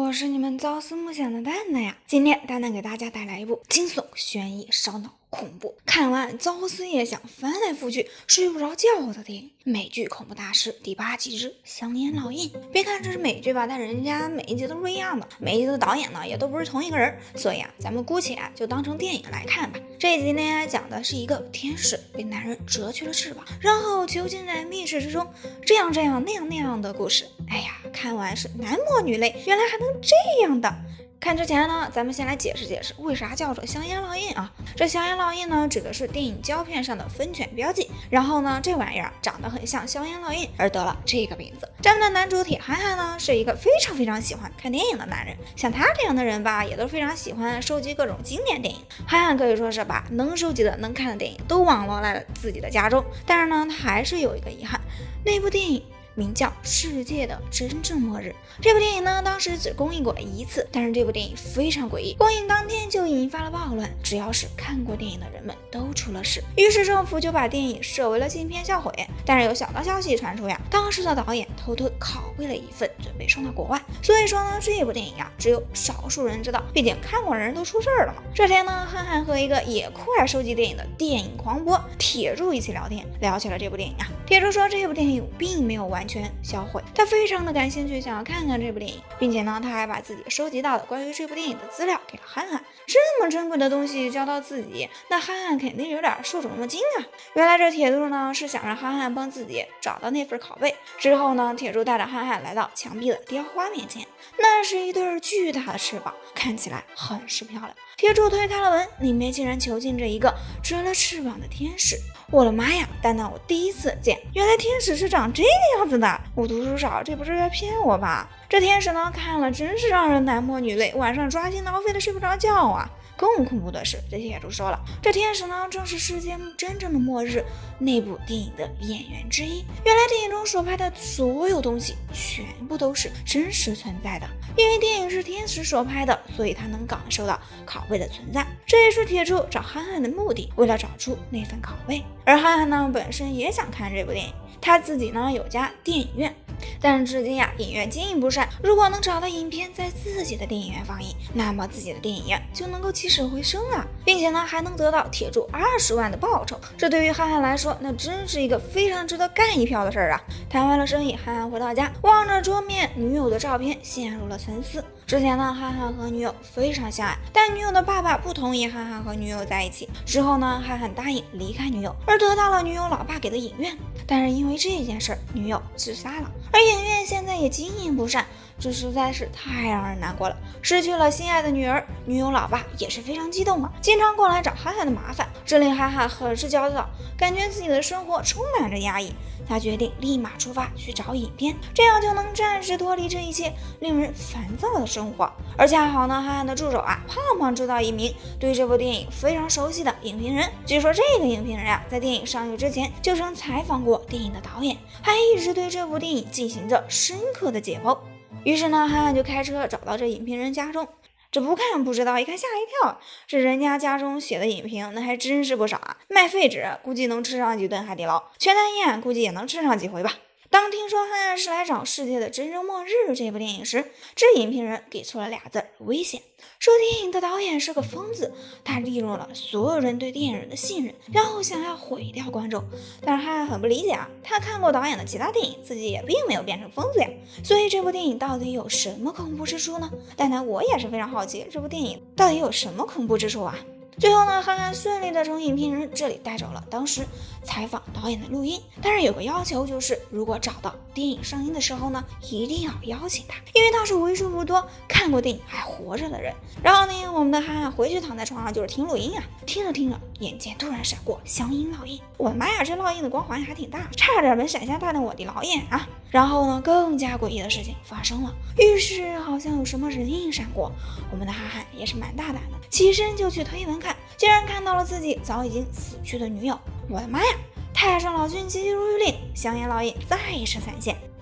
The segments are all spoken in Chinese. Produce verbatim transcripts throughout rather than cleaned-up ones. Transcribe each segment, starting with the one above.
我是你们朝思暮想的蛋蛋呀。今天蛋蛋给大家带来一部惊悚、悬疑、烧脑、恐怖，看完朝思夜想、翻来覆去睡不着觉的电影。美剧恐怖大师第八集之香烟烙印。别看这是美剧吧，但人家每一集都是不一样的，每一集的导演呢也都不是同一个人，所以啊，咱们姑且啊就当成电影来看吧。这一集呢讲的是一个天使被男人折去了翅膀，然后囚禁在密室之中，这样这样那样那样的故事。哎呀，看完是男模女泪，原来还能这样的。看之前呢，咱们先来解释解释为啥叫做香烟烙印啊。这香烟烙印呢，指的是电影胶片上的分卷标记，然后呢，这玩意儿长得很像香烟烙印，而得了这个名字。咱们的男主铁憨憨呢，是一个非常非常喜欢看电影的男人，像他这样的人吧，也都非常喜欢收集各种经典电影。憨憨可以说是把能收集的、能看的电影都网罗来了自己的家中，但是呢，他还是有一个遗憾，那部电影名叫《世界的真正末日》。这部电影呢，当时只公映过一次，但是这部电影非常诡异，公映当天就引发了暴乱，只要是看过电影的人们都出了事。于是政府就把电影设为了禁片销毁。但是有小道消息传出呀，当时的导演偷偷拷贝了一份，准备送到国外。所以说呢，这部电影呀，只有少数人知道，毕竟看过的人都出事了嘛。这天呢，憨憨和一个也酷爱收集电影的电影狂魔铁柱一起聊天，聊起了这部电影啊。铁柱说这部电影并没有完全销毁，他非常的感兴趣，想要看看这部电影，并且呢，他还把自己收集到的关于这部电影的资料给了憨憨。这么珍贵的东西交到自己，那憨憨肯定有点受宠若惊啊。原来这铁柱呢是想让憨憨帮自己找到那份拷贝。之后呢，铁柱带着憨憨来到墙壁的雕花面前，那是一对巨大的翅膀，看起来很是漂亮。铁柱推开了门，里面竟然囚禁着一个折了翅膀的天使。我的妈呀，蛋蛋，我第一次见，原来天使是长这个样子的。我读书少，这不是在骗我吧？这天使呢，看了真是让人男摸女泪，晚上抓心挠肺的睡不着觉啊。更恐怖的是，这铁柱说了，这天使呢正是世界真正的末日那部电影的演员之一。原来电影中所拍的所有东西全部都是真实存在的，因为电影是天使所拍的，所以他能感受到拷贝的存在。这也是铁柱找憨憨的目的，为了找出那份拷贝。而憨憨呢本身也想看这部电影，他自己呢有家电影院，但是至今呀影院经营不善，如果能找到影片在自己的电影院放映，那么自己的电影院就能够起死回生啊，并且呢还能得到铁柱二十万的报酬。这对于憨憨来说，那真是一个非常值得干一票的事儿啊。谈完了生意，憨憨回到家，望着桌面女友的照片，陷入了沉思。之前呢，憨憨和女友非常相爱，但女友的爸爸不同意憨憨和女友在一起。之后呢，憨憨答应离开女友，而得到了女友老爸给的影院。但是因为这件事，女友自杀了，而影院现在也经营不善，这实在是太让人难过了。失去了心爱的女儿，女友老爸也是非常激动啊，经常过来找憨憨的麻烦，这令憨憨很是焦躁，感觉自己的生活充满着压抑。他决定立马出发去找影片，这样就能暂时脱离这一切令人烦躁的生活。而恰好呢，憨憨的助手啊，胖胖知道一名对这部电影非常熟悉的影评人。据说这个影评人啊，在电影上映之前就曾采访过电影的导演，还一直对这部电影进行着深刻的解剖。于是呢，憨憨就开车找到这影评人家中。这不看不知道，一看吓一跳，这人家家中写的影评那还真是不少啊，卖废纸估计能吃上几顿海底捞，全蛋宴估计也能吃上几回吧。当听说憨憨是来找《世界的真正末日》这部电影时，这影评人给出了俩字：危险。说电影的导演是个疯子，他利用了所有人对电影人的信任，然后想要毁掉观众。但是憨憨很不理解啊，他看过导演的其他电影，自己也并没有变成疯子呀。所以这部电影到底有什么恐怖之处呢？但但我也是非常好奇，这部电影到底有什么恐怖之处啊？最后呢，憨憨顺利的从影评人这里带走了当时采访导演的录音，但是有个要求，就是如果找到电影上映的时候呢，一定要邀请他，因为他是为数不多看过电影还活着的人。然后呢，我们的憨憨回去躺在床上就是听录音啊，听着听着，眼前突然闪过香烟烙印，我的妈呀，这烙印的光环还挺大，差点没闪瞎大蛋我的老眼啊！然后呢，更加诡异的事情发生了，浴室好像有什么人影闪过，我们的憨憨也是蛮大胆的，起身就去推门看，竟然看到了自己早已经死去的女友。我的妈呀！太上老君急急如律令，香烟烙印再一次闪现。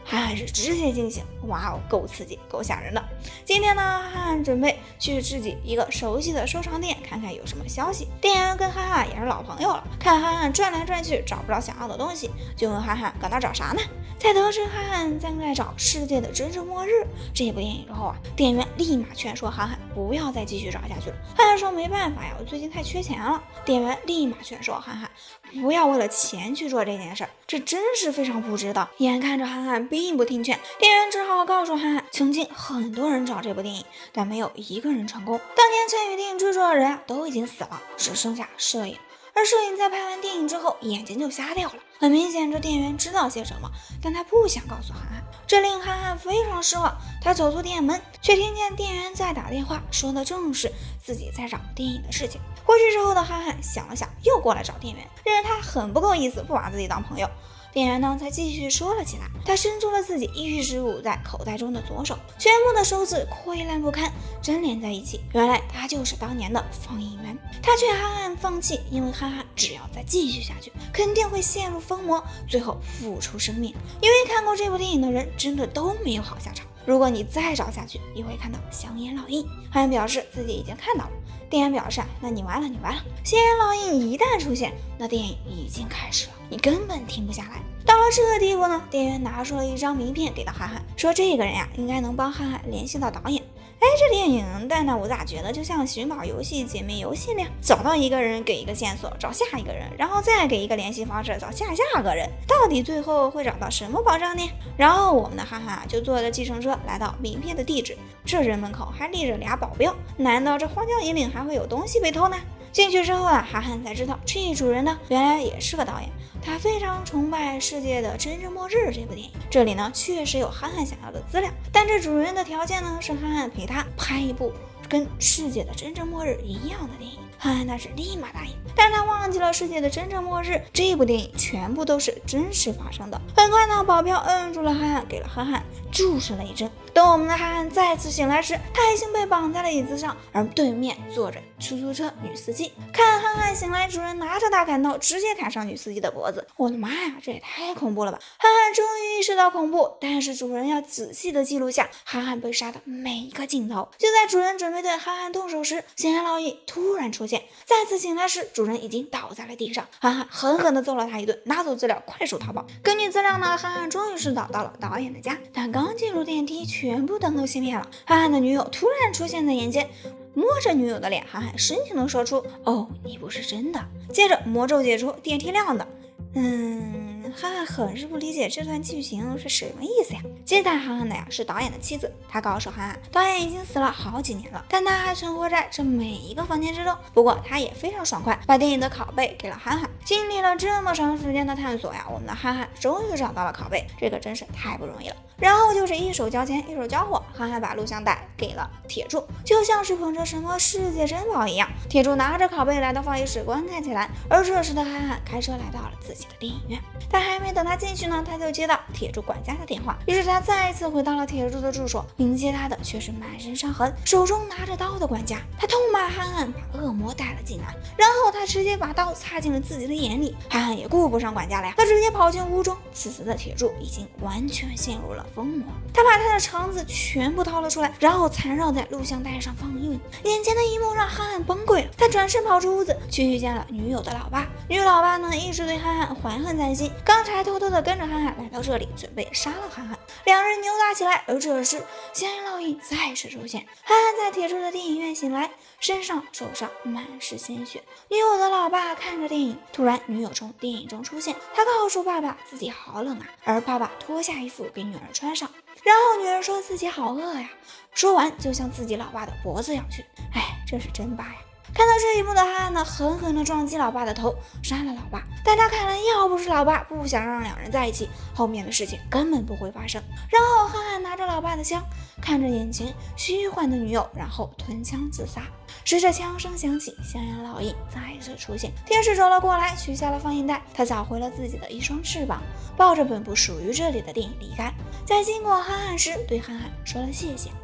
憨憨是直接惊醒，哇哦，够刺激，够吓人的。今天呢，憨憨准备去自己一个熟悉的收藏店看看有什么消息。店员跟憨憨也是老朋友了，看憨憨转来转去找不着想要的东西，就问憨憨搁那找啥呢？才得知憨憨正在找《世界的真正末日》这部电影之后啊，店员立马劝说憨憨不要再继续找下去了。憨憨说没办法呀，我最近太缺钱了。店员立马劝说憨憨不要为了钱去做这件事儿，这真是非常不值得。眼看着憨憨并不听劝，店员只好告诉憨憨，曾经很多人找这部电影，但没有一个人成功。当年参与电影制作的人啊都已经死了，只剩下摄影。而摄影在拍完电影之后眼睛就瞎掉了，很明显这店员知道些什么，但他不想告诉憨憨，这令憨憨非常失望。他走出店门，却听见店员在打电话，说的正是自己在找电影的事情。回去之后的憨憨想了想，又过来找店员，认为他很不够意思，不把自己当朋友。店员呢才继续说了起来，他伸出了自己一直捂在口袋中的左手，全部的手指溃烂不堪，粘连在一起。原来他就是当年的放映员。他劝憨憨放弃，因为憨憨只要再继续下去，肯定会陷入疯魔，最后付出生命。因为看过这部电影的人真的都没有好下场。如果你再找下去，你会看到香烟烙印。憨憨表示自己已经看到了。店员表示，那你完了，你完了。香烟烙印一旦出现，那电影已经开始了，你根本停不下来。到了这个地步呢，店员拿出了一张名片给到憨憨，说这个人呀，应该能帮憨憨联系到导演。哎，这电影，但那我咋觉得就像寻宝游戏、解密游戏那样，找到一个人给一个线索，找下一个人，然后再给一个联系方式，找下下个人，到底最后会找到什么宝藏呢？然后我们的憨憨就坐着计程车来到名片的地址，这人门口还立着俩保镖，难道这荒郊野岭还会有东西被偷呢？进去之后啊，憨憨才知道这主人呢原来也是个导演，他非常崇拜《世界的真正末日》这部电影。这里呢确实有憨憨想要的资料，但这主人的条件呢是憨憨陪他拍一部跟《世界的真正末日》一样的电影。憨憨那是立马答应，但他忘记了《世界的真正末日》这部电影全部都是真实发生的。很快呢，保镖摁住了憨憨，给了憨憨注射了一针。等我们的憨憨再次醒来时，他已经被绑在了椅子上，而对面坐着出租车女司机。看憨憨醒来，主人拿着大砍刀直接砍上女司机的脖子。我的妈呀，这也太恐怖了吧！憨憨终于意识到恐怖，但是主人要仔细的记录下憨憨被杀的每一个镜头。就在主人准备对憨憨动手时，香烟烙印突然出现。再次醒来时，主人已经倒在了地上。憨憨狠狠地揍了他一顿，拿走资料，快速逃跑。根据资料呢，憨憨终于是找到了导演的家，但刚进入电梯，全部灯都熄灭了。憨憨的女友突然出现在眼前，摸着女友的脸，憨憨深情地说出：“哦，你不是真的。”接着魔咒解除，电梯亮的。嗯，憨憨很是不理解这段剧情是什么意思呀？接待憨憨的呀是导演的妻子，她告诉憨憨，导演已经死了好几年了，但他还存活在这每一个房间之中。不过他也非常爽快，把电影的拷贝给了憨憨。经历了这么长时间的探索呀，我们的憨憨终于找到了拷贝，这个真是太不容易了。然后就是一手交钱一手交货，憨憨把录像带给了铁柱，就像是捧着什么世界珍宝一样。铁柱拿着拷贝来到放映室观看起来，而这时的憨憨开车来到了自己的电影院。但还没等他进去呢，他就接到铁柱管家的电话，于是他再一次回到了铁柱的住所，迎接他的却是满身伤痕、手中拿着刀的管家。他痛骂憨憨把恶魔带了进来，然后他直接把刀插进了自己的眼里。憨憨也顾不上管家了呀，他直接跑进屋中。此时的铁柱已经完全陷入了疯魔，他把他的肠子全部掏了出来，然后缠绕在录像带上放映。眼前的一幕让憨憨崩溃了，他转身跑出屋子，去遇见了女友的老爸。女老爸呢一直对憨憨怀恨在心，刚才偷偷的跟着憨憨来到这里，准备杀了憨憨。两人扭打起来，而这时香烟烙印再次出现。憨憨在铁柱的电影院醒来，身上手上满是鲜血。女友的老爸看着电影，突然女友从电影中出现，他告诉爸爸自己好冷啊，而爸爸脱下衣服给女儿穿上，然后女儿说自己好饿呀，说完就向自己老爸的脖子咬去。哎，这是真爸呀！看到这一幕的憨憨呢，狠狠地撞击老爸的头，杀了老爸。但他看来，要不是老爸不想让两人在一起，后面的事情根本不会发生。然后憨憨拿着老爸的枪，看着眼前虚幻的女友，然后吞枪自杀。随着枪声响起，香烟烙印再次出现。天使走了过来，取下了放映带，他找回了自己的一双翅膀，抱着本不属于这里的电影离开。在经过憨憨时，对憨憨说了谢谢。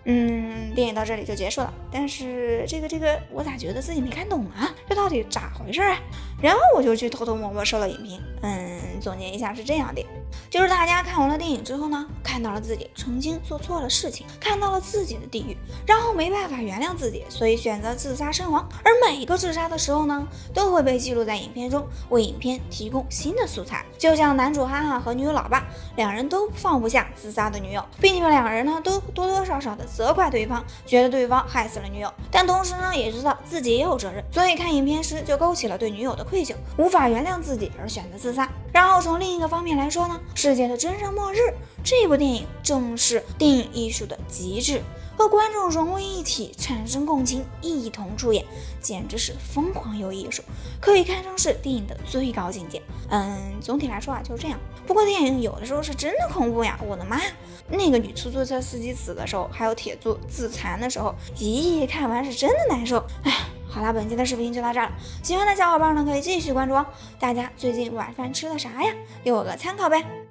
嗯，电影到这里就结束了。但是这个这个，我咋觉得自己没看懂啊？这到底咋回事啊？然后我就去偷偷摸摸收了影评。嗯，总结一下是这样的，就是大家看完了电影之后呢，看到了自己曾经做错了事情，看到了自己的地狱，然后没办法原谅自己，所以选择自杀身亡。而每一个自杀的时候呢，都会被记录在影片中，为影片提供新的素材。就像男主哈哈和女友老爸，两人都放不下自杀的女友，并且两人呢都多多少少的责怪对方，觉得对方害死了女友，但同时呢也知道自己也有责任，所以看影片时就勾起了对女友的愧疚，无法原谅自己而选择自杀。然后从另一个方面来说呢，世界的真正末日，这部电影正是电影艺术的极致，和观众融为一体，产生共情，一同出演，简直是疯狂又艺术，可以堪称是电影的最高境界。嗯，总体来说啊就是这样。不过电影有的时候是真的恐怖呀，我的妈呀！那个女出租车司机死的时候，还有铁柱自残的时候，咦，看完是真的难受。唉，好啦，本期的视频就到这儿了，喜欢的小伙伴呢可以继续关注哦。大家最近晚饭吃的啥呀？给我个参考呗。